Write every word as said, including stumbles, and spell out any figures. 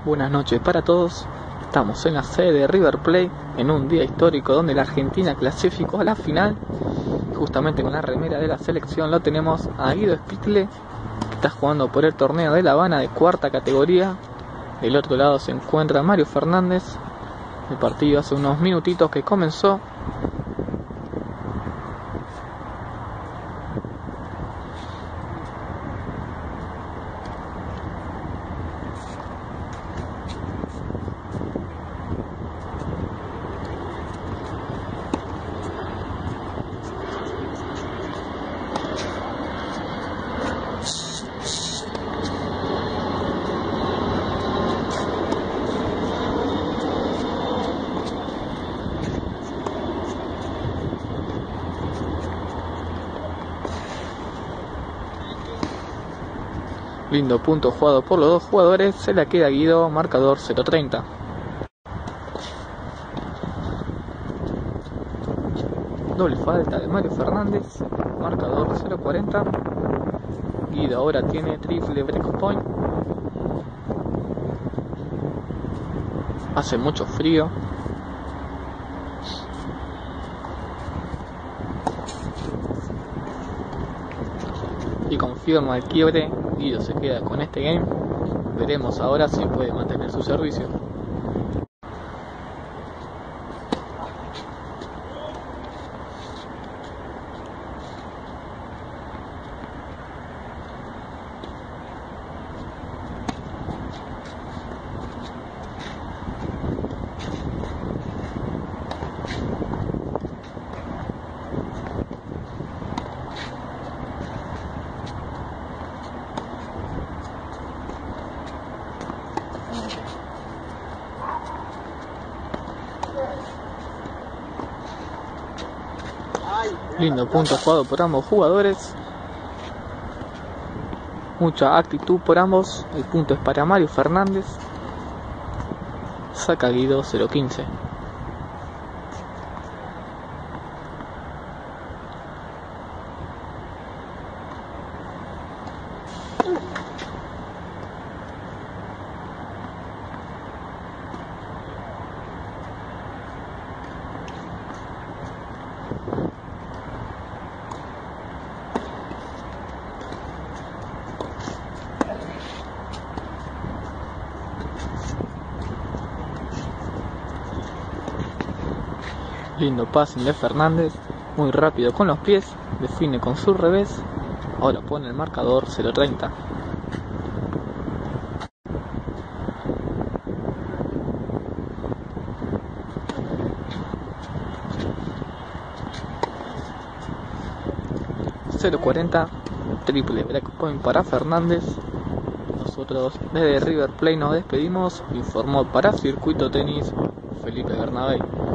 Buenas noches para todos. Estamos en la sede de River Plate en un día histórico donde la Argentina clasificó a la final. Justamente con la remera de la selección lo tenemos a Guido Spitle, que está jugando por el torneo de La Habana de cuarta categoría. Del otro lado se encuentra Mario Fernández. El partido hace unos minutitos que comenzó. Lindo punto jugado por los dos jugadores. Se la queda Guido, marcador cero treinta. Doble falta de Mario Fernández, marcador cero cuarenta. Guido ahora tiene triple break point. Hace mucho frío. Y confirma el quiebre. Guido se queda con este game. Veremos ahora si puede mantener su servicio. Lindo punto jugado por ambos jugadores. Mucha actitud por ambos. El punto es para Mario Fernández. Saca Guido cero quince. Lindo passing de Fernández, muy rápido con los pies, define con su revés. Ahora pone el marcador cero treinta. cero cuarenta, triple break point para Fernández. Nosotros desde River Plate nos despedimos. Informó para Circuito Tenis Felipe Bernabé.